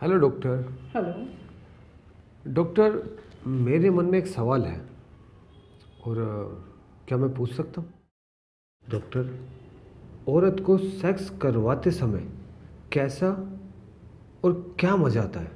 Hello doctor. Hello. Doctor, मेरे मन में एक सवाल है और क्या मैं पूछ सकता हूँ? डॉक्टर, औरत को सेक्स करवाते समय कैसा और क्या मज़ा आता है?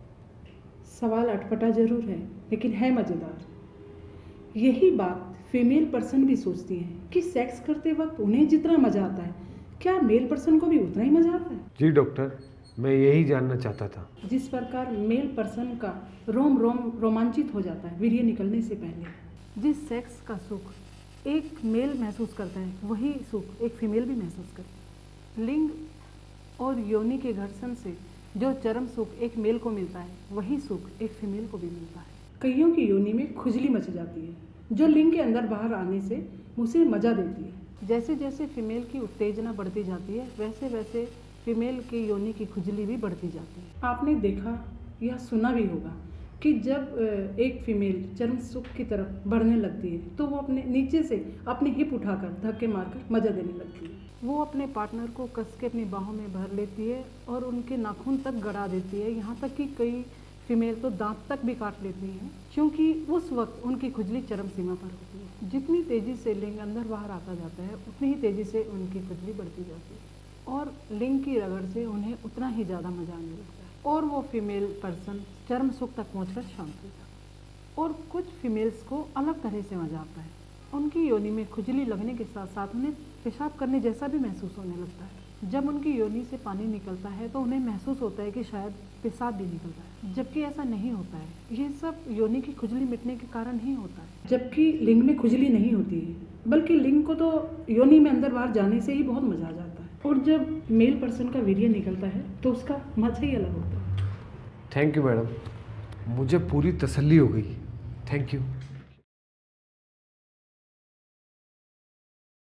सवाल अटपटा जरूर है लेकिन है मज़ेदार। यही बात फीमेल पर्सन भी सोचती है कि सेक्स करते वक्त उन्हें जितना मज़ा आता है क्या मेल पर्सन को भी उतना ही मज़ा आता है। जी डॉक्टर, मैं यही जानना चाहता था। जिस प्रकार मेल पर्सन का रोम रोम रोमांचित हो जाता है वीर्य निकलने से पहले, जिस सेक्स का सुख एक मेल महसूस करता है वही सुख एक फीमेल भी महसूस करती है। लिंग और योनि के घर्षण से जो चरम सुख एक मेल को मिलता है वही सुख एक फीमेल को भी मिलता है। कईयों की योनि में खुजली मच जाती है जो लिंग के अंदर बाहर आने से उसे मजा देती है। जैसे जैसे फीमेल की उत्तेजना बढ़ती जाती है वैसे वैसे फीमेल की योनि की खुजली भी बढ़ती जाती है। आपने देखा या सुना भी होगा कि जब एक फीमेल चरम सुख की तरफ बढ़ने लगती है तो वो अपने नीचे से अपने हिप उठाकर धक्के मारकर मजा देने लगती है। वो अपने पार्टनर को कस के अपनी बाहों में भर लेती है और उनके नाखून तक गड़ा देती है। यहाँ तक कि कई फीमेल तो दांत तक भी काट लेती हैं क्योंकि उस वक्त उनकी खुजली चरम सीमा पर होती है। जितनी तेज़ी से लिंग अंदर बाहर आता जाता है उतनी ही तेज़ी से उनकी खुजली बढ़ती जाती है और लिंग की रगड़ से उन्हें उतना ही ज़्यादा मजा आने लगता है और वो फीमेल पर्सन चरम सुख तक पहुंचकर शांत हो जाता है। और कुछ फीमेल्स को अलग तरह से मजा आता है। उनकी योनि में खुजली लगने के साथ साथ उन्हें पेशाब करने जैसा भी महसूस होने लगता है। जब उनकी योनि से पानी निकलता है तो उन्हें महसूस होता है कि शायद पेशाब भी निकल रहा है, जबकि ऐसा नहीं होता है। ये सब योनि की खुजली मिटने के कारण ही होता है, जबकि लिंग में खुजली नहीं होती है, बल्कि लिंग को तो योनि में अंदर बाहर जाने से ही बहुत मजा आ जाता है। और जब मेल पर्सन का वीर्य निकलता है तो उसका मजा ही अलग होता है। थैंक यू मैडम, मुझे पूरी तसल्ली हो गई। Thank you.